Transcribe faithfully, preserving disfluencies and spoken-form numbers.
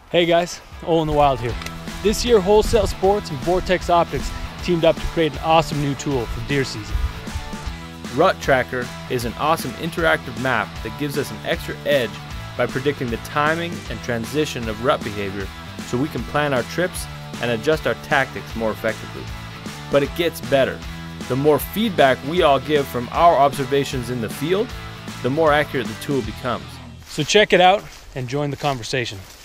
Hey guys, Owen the Wild here. This year Wholesale Sports and Vortex Optics teamed up to create an awesome new tool for deer season. Rut Tracker is an awesome interactive map that gives us an extra edge by predicting the timing and transition of rut behavior so we can plan our trips and adjust our tactics more effectively. But it gets better. The more feedback we all give from our observations in the field, the more accurate the tool becomes. So check it out and join the conversation.